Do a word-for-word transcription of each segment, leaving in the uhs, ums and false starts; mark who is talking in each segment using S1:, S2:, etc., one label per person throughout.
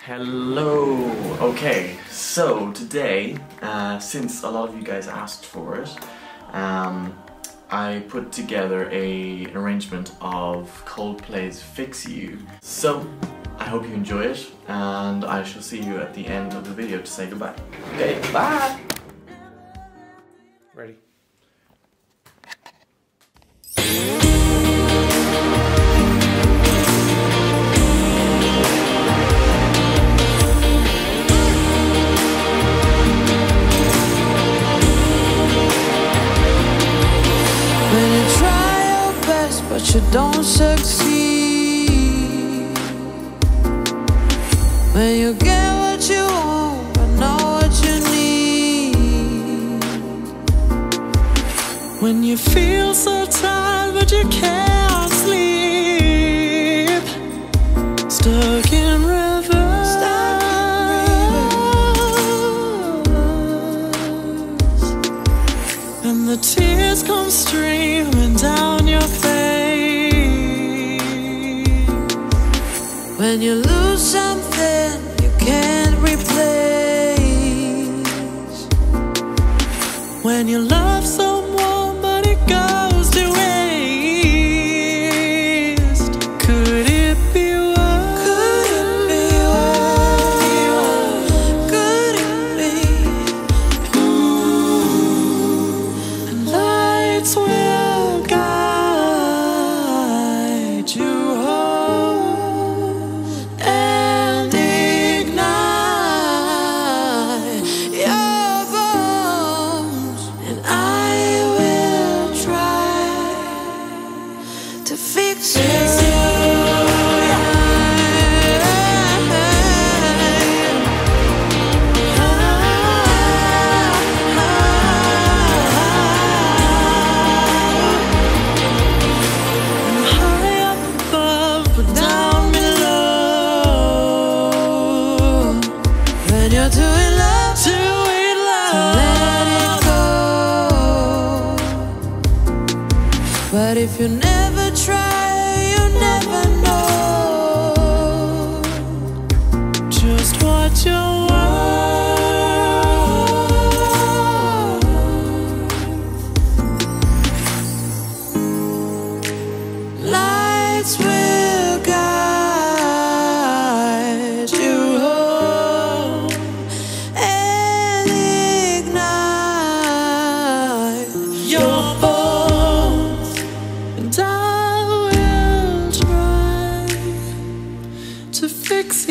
S1: Hello! Okay, so today, uh, since a lot of you guys asked for it, um, I put together a arrangement of Coldplay's Fix You. So, I hope you enjoy it, and I shall see you at the end of the video to say goodbye. Okay, bye! Ready?
S2: When you try your best but you don't succeed, when you get what you want but not what you need, when you feel so tired but you can't sleep, stuck in reverse, stuck in reverse, and the tears come streaming down your face. When you lose something you can't replace, when you love someone but it goes to waste, could it be worse? Could it be worse? Could it be? Mm. And lights will guide you home and ignite your bones, and I will try to fix you. High up above but down below, when you're doing love, doing love, let it go. But if you never try, you never know just what you're worth. Lights will guide you home and ignite your bones, and I will try to fix you.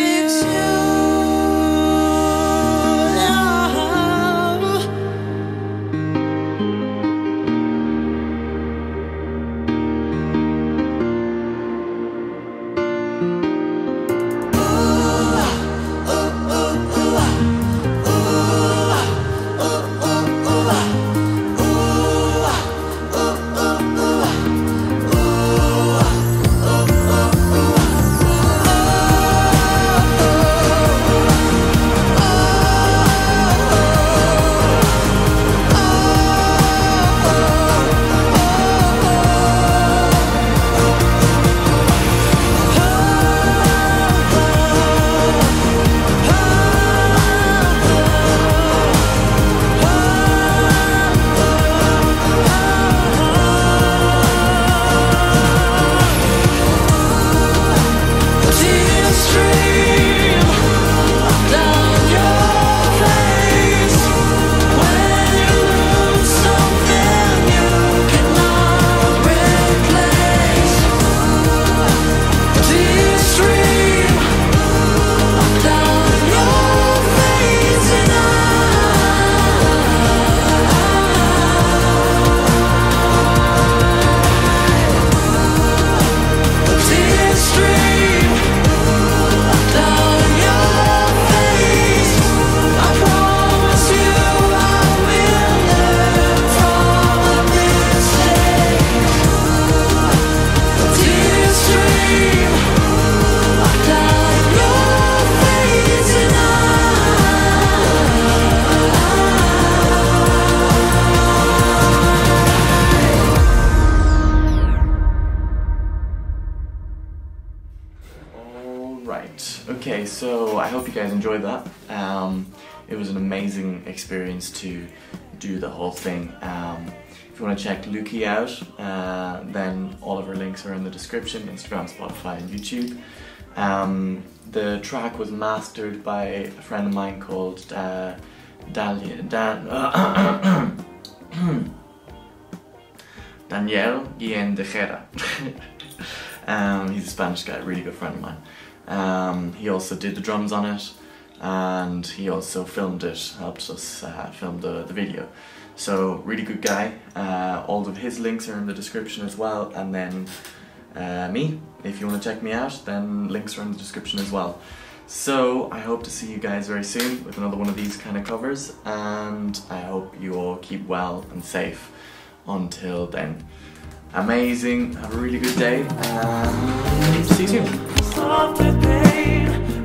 S1: so I hope you guys enjoyed that. Um, it was an amazing experience to do the whole thing. Um, if you want to check Luki out, uh, then all of her links are in the description: Instagram, Spotify and YouTube. Um, the track was mastered by a friend of mine called uh, Dalia, Dan, uh, Daniel Guillen Tejera. um, he's a Spanish guy, really good friend of mine. Um, he also did the drums on it, and he also filmed it, helped us uh, film the, the video. So, really good guy. Uh, all of his links are in the description as well, and then uh, me, if you want to check me out, then links are in the description as well. So, I hope to see you guys very soon with another one of these kind of covers, and I hope you all keep well and safe until then. Amazing, have a really good day, and see you soon.